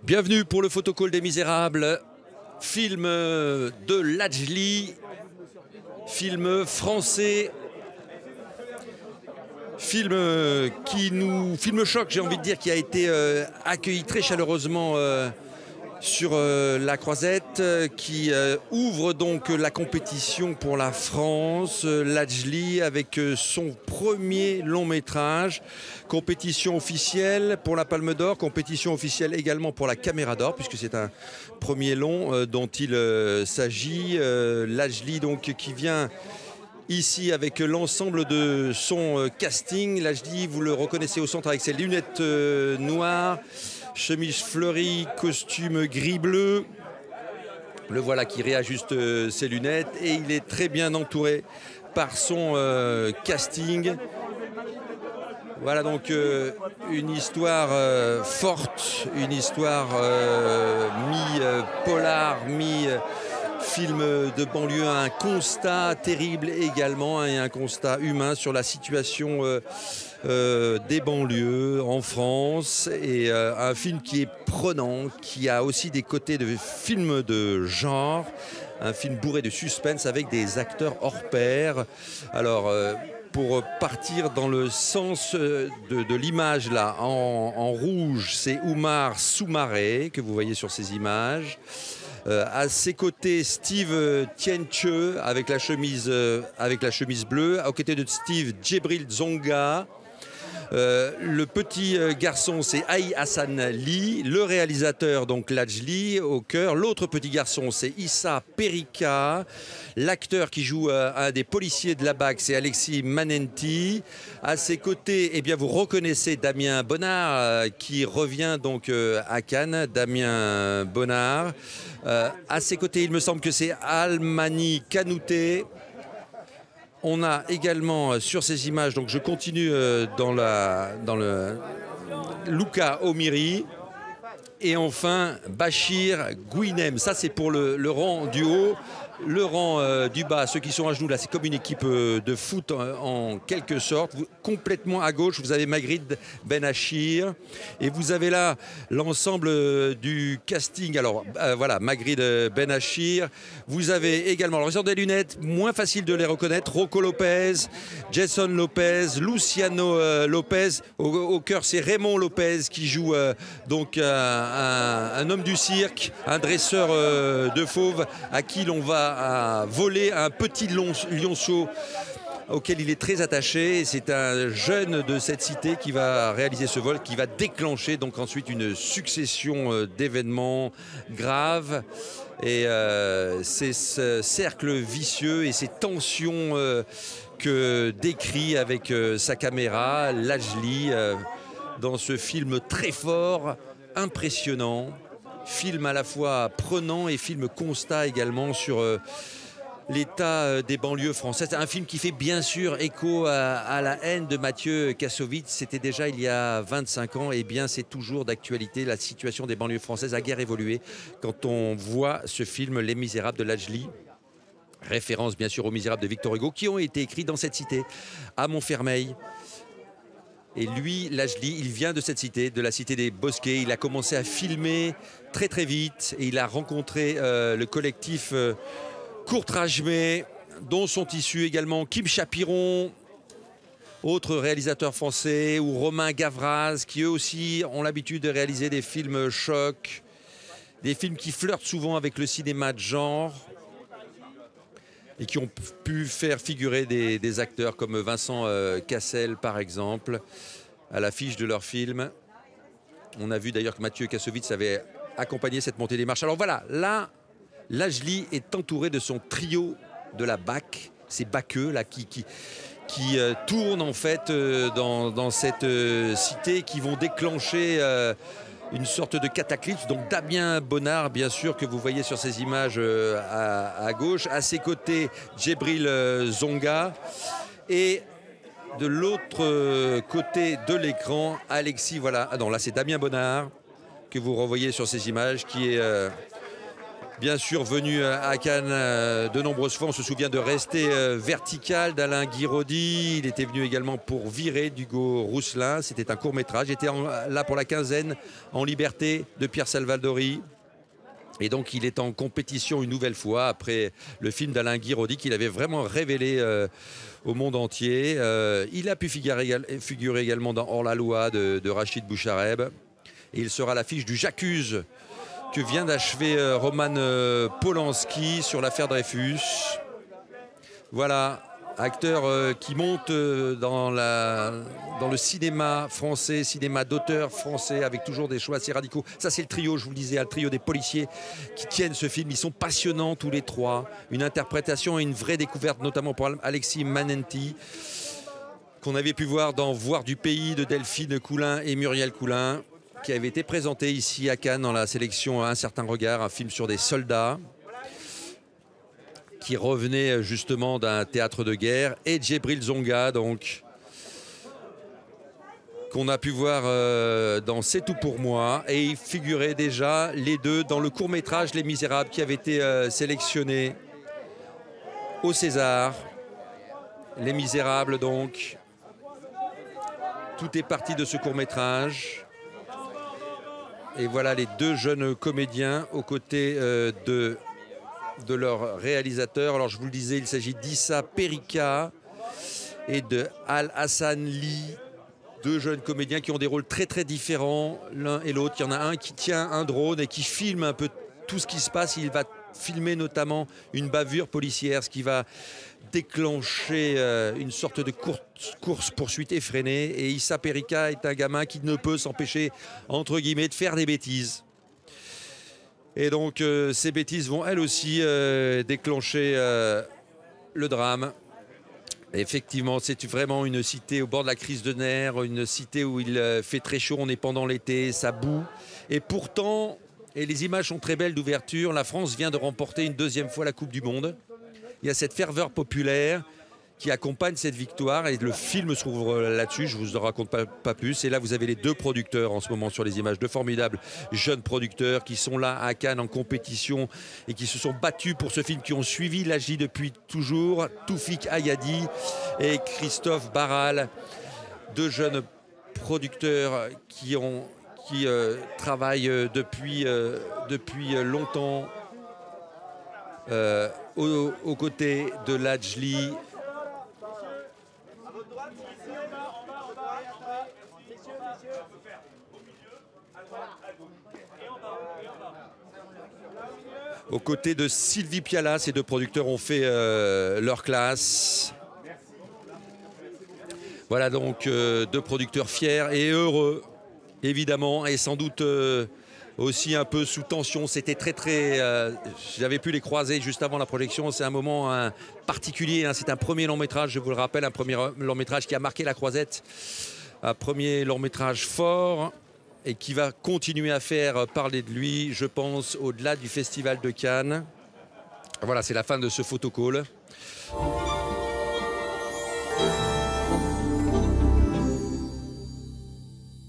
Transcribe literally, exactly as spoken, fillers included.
Bienvenue pour le photocall des Misérables, film de Lajli, film français, film qui nous, film choc, j'ai envie de dire, qui a été euh, accueilli très chaleureusement euh, sur euh, la Croisette, qui euh, ouvre donc la compétition pour la France, euh, Lajli, avec euh, son premier long métrage. Compétition officielle pour la Palme d'Or, compétition officielle également pour la Caméra d'Or, puisque c'est un premier long euh, dont il euh, s'agit. Euh, Lajli, donc, qui vient ici avec l'ensemble de son euh, casting. Lajli, vous le reconnaissez au centre avec ses lunettes euh, noires, chemise fleurie, costume gris-bleu. Le voilà qui réajuste euh, ses lunettes et il est très bien entouré par son euh, casting. Voilà donc euh, une histoire euh, forte, une histoire euh, mi-polar, mi-film de banlieue, un constat terrible également, hein, et un constat humain sur la situation euh, euh, des banlieues en France, et euh, un film qui est prenant, qui a aussi des côtés de film de genre, un film bourré de suspense avec des acteurs hors pair. Alors euh, pour partir dans le sens de, de l'image là, en, en rouge, c'est Oumar Soumaré que vous voyez sur ces images. Euh, à ses côtés, Steve Tienche avec la chemise, euh, avec la chemise bleue. À côté de Steve, Djibril Zonga. Euh, le petit garçon, c'est Aïe Hassan Ly. Le réalisateur, donc Lajli, au cœur. L'autre petit garçon, c'est Issa Perika. L'acteur qui joue euh, un des policiers de la B A C, c'est Alexis Manenti. À ses côtés, eh bien, vous reconnaissez Damien Bonnard, euh, qui revient donc euh, à Cannes. Damien Bonnard. Euh, à ses côtés, il me semble que c'est Almani Kanouté. On a également sur ces images, donc je continue dans, la, dans le Luca Omiri. Et enfin, Bachir Gouinem. Ça, c'est pour le, le rang du haut. Le rang euh, du bas, ceux qui sont à genoux, là, c'est comme une équipe euh, de foot en, en quelque sorte. Vous, complètement à gauche, vous avez Magrid Benachir. Et vous avez là l'ensemble euh, du casting. Alors, euh, voilà, Magrid Benachir. Vous avez également, alors, ils ont des lunettes, moins facile de les reconnaître. Rocco Lopez, Jason Lopez, Luciano euh, Lopez. Au, au cœur, c'est Raymond Lopez qui joue euh, donc euh, un, un homme du cirque, un dresseur euh, de fauves à qui l'on va à voler un petit lionceau auquel il est très attaché. C'est un jeune de cette cité qui va réaliser ce vol, qui va déclencher donc ensuite une succession d'événements graves. Et euh, c'est ce cercle vicieux et ces tensions euh, que décrit avec euh, sa caméra Lajli euh, dans ce film très fort, impressionnant. Film à la fois prenant et film constat également sur euh, l'état euh, des banlieues françaises. Un film qui fait bien sûr écho à, à la haine de Mathieu Kassovitz. C'était déjà il y a vingt-cinq ans, et bien c'est toujours d'actualité. La situation des banlieues françaises a guère évolué quand on voit ce film Les Misérables de Lajli. Référence bien sûr aux Misérables de Victor Hugo qui ont été écrits dans cette cité, à Montfermeil. Et lui, Lajli, il vient de cette cité, de la cité des Bosquets. Il a commencé à filmer très très vite et il a rencontré euh, le collectif euh, Courtrajmé, dont sont issus également Kim Chapiron, autres réalisateurs français, ou Romain Gavras, qui eux aussi ont l'habitude de réaliser des films chocs, des films qui flirtent souvent avec le cinéma de genre, et qui ont pu faire figurer des, des acteurs comme Vincent euh, Cassel, par exemple, à l'affiche de leur film. On a vu d'ailleurs que Mathieu Kassovitz avait accompagné cette montée des marches. Alors voilà, là, Lajli est entouré de son trio de la B A C, ces baqueux là qui, qui, qui euh, tournent en fait euh, dans, dans cette euh, cité, qui vont déclencher euh, une sorte de cataclysme. Donc Damien Bonnard, bien sûr, que vous voyez sur ces images euh, à, à gauche. À ses côtés, Djibril euh, Zonga. Et de l'autre euh, côté de l'écran, Alexis, voilà. Ah non, là c'est Damien Bonnard que vous revoyez sur ces images, qui est euh, bien sûr venu à Cannes de nombreuses fois. On se souvient de Rester vertical d'Alain Guiraudy. Il était venu également pour Virer d'Hugo Rousselin. C'était un court-métrage. Il était en, là pour la quinzaine, En liberté de Pierre Salvadori. Et donc il est en compétition une nouvelle fois après le film d'Alain Guiraudy qu'il avait vraiment révélé euh, au monde entier. Euh, il a pu figurer, figurer également dans Hors-la-loi de, de Rachid Bouchareb. Et il sera à l'affiche du J'accuse que vient d'achever euh, Roman euh, Polanski sur l'affaire Dreyfus. Voilà, acteur euh, qui monte euh, dans, la, dans le cinéma français, cinéma d'auteur français, avec toujours des choix assez radicaux. Ça, c'est le trio, je vous le disais, le trio des policiers qui tiennent ce film. Ils sont passionnants tous les trois. Une interprétation et une vraie découverte, notamment pour Alexis Manenti, qu'on avait pu voir dans Voir du pays de Delphine Coulin et Muriel Coulin, qui avait été présenté ici à Cannes dans la sélection Un certain regard, un film sur des soldats qui revenait justement d'un théâtre de guerre, et Djibril Zonga, donc, qu'on a pu voir euh, dans C'est tout pour moi, et il figurait déjà les deux dans le court-métrage Les Misérables qui avait été euh, sélectionné au César. Les Misérables, donc, tout est parti de ce court-métrage. Et voilà les deux jeunes comédiens aux côtés euh, de, de leur réalisateur. Alors je vous le disais, il s'agit d'Issa Perika et de Al Hassan Lee, deux jeunes comédiens qui ont des rôles très très différents l'un et l'autre. Il y en a un qui tient un drone et qui filme un peu tout ce qui se passe. Il va filmer notamment une bavure policière, ce qui va déclencher euh, une sorte de course-poursuite effrénée. Et Issa Perika est un gamin qui ne peut s'empêcher, entre guillemets, de faire des bêtises. Et donc euh, ces bêtises vont elles aussi euh, déclencher euh, le drame. Et effectivement, c'est vraiment une cité au bord de la crise de nerfs, une cité où il fait très chaud, on est pendant l'été, ça boue. Et pourtant, et les images sont très belles d'ouverture, la France vient de remporter une deuxième fois la Coupe du Monde. Il y a cette ferveur populaire qui accompagne cette victoire et le film se trouve là-dessus, je ne vous en raconte pas, pas plus. Et là, vous avez les deux producteurs en ce moment sur les images, deux formidables jeunes producteurs qui sont là à Cannes en compétition et qui se sont battus pour ce film, qui ont suivi l'A J depuis toujours, Toufik Ayadi et Christophe Barral, deux jeunes producteurs qui, ont, qui euh, travaillent depuis, euh, depuis longtemps euh, aux, aux côtés de Lajli. Aux côtés de Sylvie Piala, ces deux producteurs ont fait euh, leur classe. Voilà donc euh, deux producteurs fiers et heureux, évidemment, et sans doute euh, aussi un peu sous tension. C'était très très... Euh, j'avais pu les croiser juste avant la projection. C'est un moment hein, particulier. Hein. C'est un premier long métrage, je vous le rappelle, un premier long métrage qui a marqué la Croisette. Un premier long métrage fort et qui va continuer à faire parler de lui, je pense, au-delà du Festival de Cannes. Voilà, c'est la fin de ce photocall.